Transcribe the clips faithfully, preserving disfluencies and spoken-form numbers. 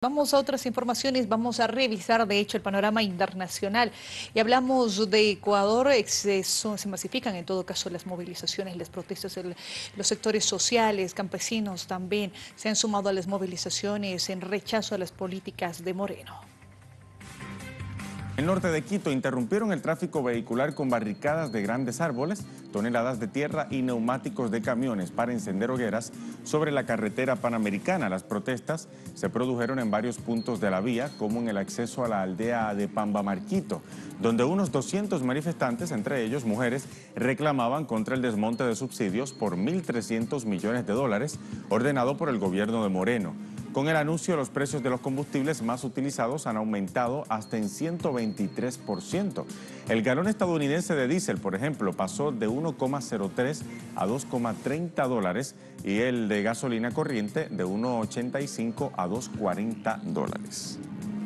Vamos a otras informaciones, vamos a revisar de hecho el panorama internacional y hablamos de Ecuador. Se, son, se masifican en todo caso las movilizaciones, las protestas, el, los sectores sociales, campesinos también se han sumado a las movilizaciones en rechazo a las políticas de Moreno. En el norte de Quito interrumpieron el tráfico vehicular con barricadas de grandes árboles, toneladas de tierra y neumáticos de camiones para encender hogueras sobre la carretera panamericana. Las protestas se produjeron en varios puntos de la vía, como en el acceso a la aldea de Pambamarquito, donde unos doscientos manifestantes, entre ellos mujeres, reclamaban contra el desmonte de subsidios por mil trescientos millones de dólares ordenado por el gobierno de Moreno. Con el anuncio, los precios de los combustibles más utilizados han aumentado hasta en ciento veintitrés por ciento. El galón estadounidense de diésel, por ejemplo, pasó de uno coma cero tres a dos coma treinta dólares y el de gasolina corriente de uno coma ochenta y cinco a dos coma cuarenta dólares.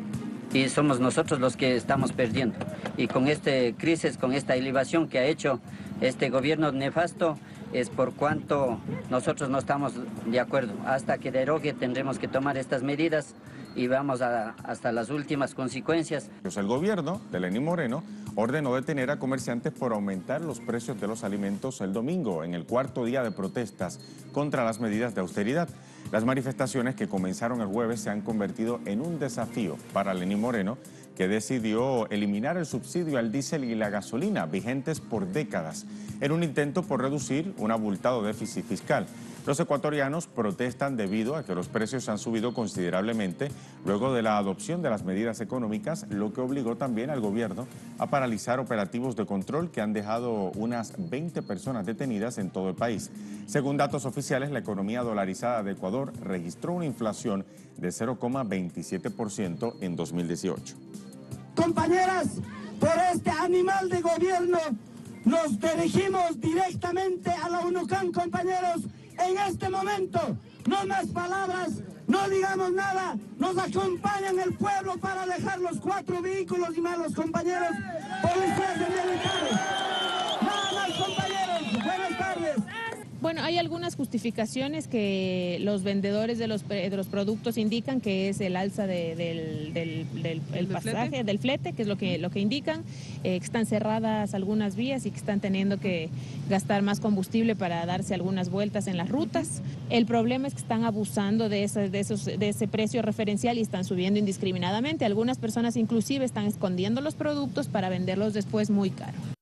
Y somos nosotros los que estamos perdiendo. Y con esta crisis, con esta elevación que ha hecho este gobierno nefasto, es por cuanto nosotros no estamos de acuerdo. Hasta que derogue tendremos que tomar estas medidas y vamos a, hasta las últimas consecuencias. El gobierno de Lenín Moreno ordenó detener a comerciantes por aumentar los precios de los alimentos el domingo, en el cuarto día de protestas contra las medidas de austeridad. Las manifestaciones que comenzaron el jueves se han convertido en un desafío para Lenín Moreno, que decidió eliminar el subsidio al diésel y la gasolina, vigentes por décadas, en un intento por reducir un abultado déficit fiscal. Los ecuatorianos protestan debido a que los precios han subido considerablemente luego de la adopción de las medidas económicas, lo que obligó también al gobierno a paralizar operativos de control que han dejado unas veinte personas detenidas en todo el país. Según datos oficiales, la economía dolarizada de Ecuador registró una inflación de cero coma veintisiete por ciento en dos mil dieciocho. Compañeras, por este animal de gobierno nos dirigimos directamente a la UNUCAN, compañeros. En este momento, no más palabras, no digamos nada, nos acompañan el pueblo para dejar los cuatro vehículos y malos compañeros policías y militares. Nada más, compañeros, buenas tardes. Bueno, hay algunas justificaciones que los vendedores de los, de los productos indican que es el alza de, del, del, del el pasaje, flete? del flete, que es lo que, lo que indican, eh, que están cerradas algunas vías y que están teniendo que gastar más combustible para darse algunas vueltas en las rutas. El problema es que están abusando de, ese, de, esos, de ese precio referencial y están subiendo indiscriminadamente. Algunas personas inclusive están escondiendo los productos para venderlos después muy caro.